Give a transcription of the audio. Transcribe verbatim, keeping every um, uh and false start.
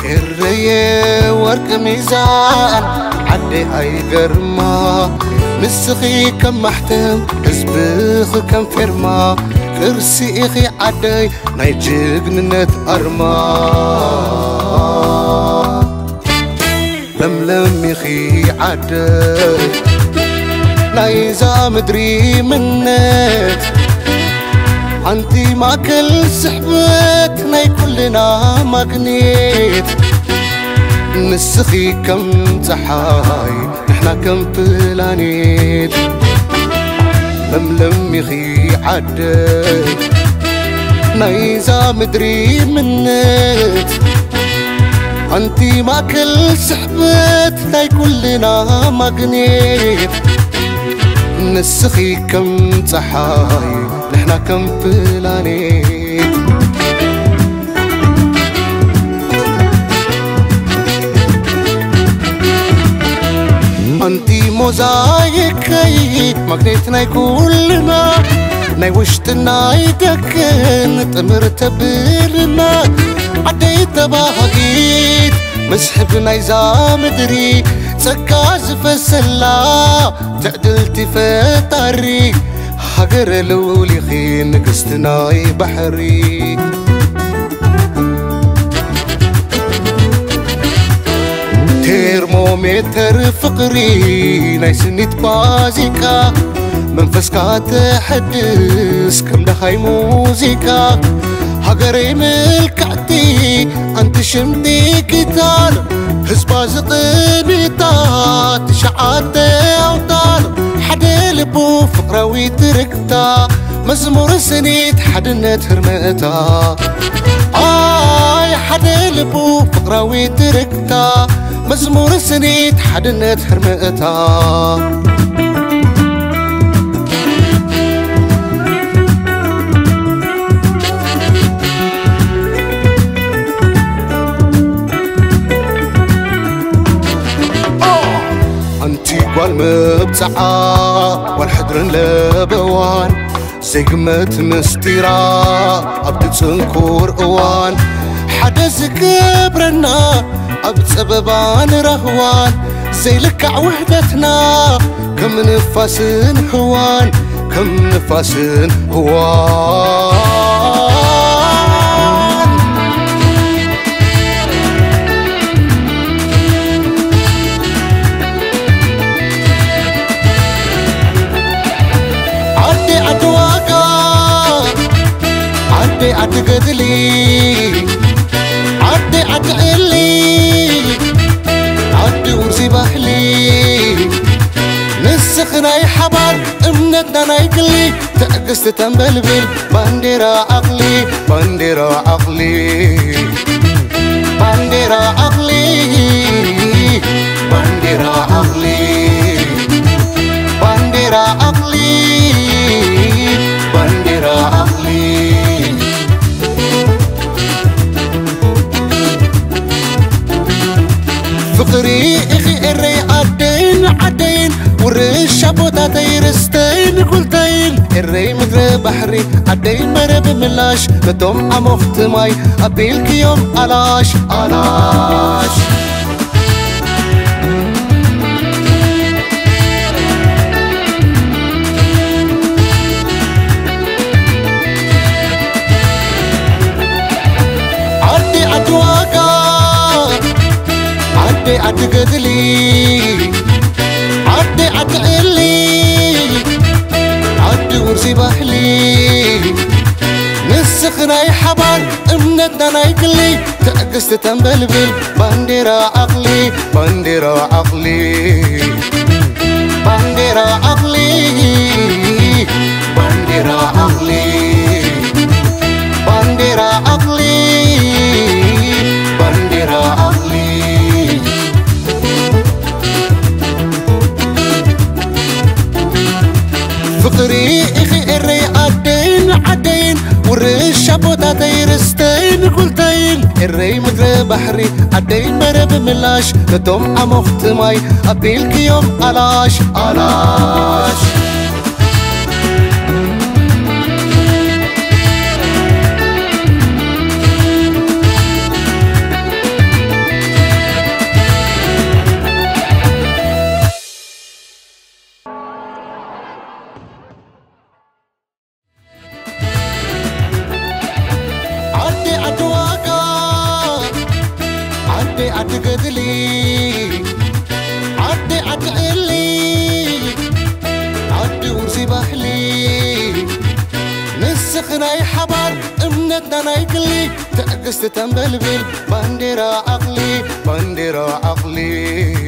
الريه ورق ميزان عدي اي قرما نسخي كم محتم ازبخ كم فرما كرسي اخي عدي ناي جغننت ارما لملم اخي عدي ناي زامدري منت انتي ما كل سحبت ناي كلنا ماغنيت نسخي كم تحاي نحنا كم بلانيت لملم يخي عدي نايزا مدري منت انتي ما كل سحبت ناي كلنا ماغنيت نسخي كم تحاي نحنا كم بلانيت انتي موزايكي مغنيتنا كلنا ناي وشتنا يدكن تمر تبلنا عدي تباهيت مسحب نايزا مدري سكاز فسلا تعدلتي فتاري حقر لولي خي نقستنا بحري ترمومتر فقري نايسنيت بازيكا منفسكا تحدث كم دخاي موزيكا هاقري ملكعتي انت شمتي كتار هزبا زقميتا تشعات اوطال حدا لبو فقراوي تركتا مزمور سنيت حدنت هرمتا آي حدا لبو فقراوي تركتا مزمور سنيت حدنت هرمتا انتي قوال مبتعا والحدرن لبوان زي قمت مستيرا عبد تنكور اوان حدا زكبرنا عبد سببان رهوان زي لكع وحدتنا كم نفاس هوان كم نفاس هوان عدي عدواقا عدي عدقدلي عدي عدقلي عدي ورسي بحلي نسخنا حبار امنتنا نايقلي تأقست تنبلبل بانديرا عقلي بانديرا عقلي بانديرا عقلي بانديرا عقلي بانديرا عقلي بانديرا عقلي فقري اخي اري عدين عدين ورش بوتا تيرستين كلتين الري مدر بحري عدين مرب ملاش بدوم عمخت ماي ابيلك يوم علاش علاش عدي عدواقا عدي عدقدلي عدي عدقلي عدي ورسي بحلي نسخنا حبار امنتنا نايقلي تأقست تنبلبل بانديرا عقلي بانديرا عقلي بانديرا عقلي بانديرا عقلي بانديرا عقلي بانديرا عقلي فقري اخي اري عدين عدين ورش بوتا تيرستين قلتين الري مدر بحري عدين مرب ملاش لدوم عمخت ماي ابيلك يوم علاش علاش عدي عدي قدلي عدي عدي قلي عدي ورسي بحلي نسخنا حبار امنتنا نايقلي تأقست تنبلبل بانديرا عقلي بانديرا عقلي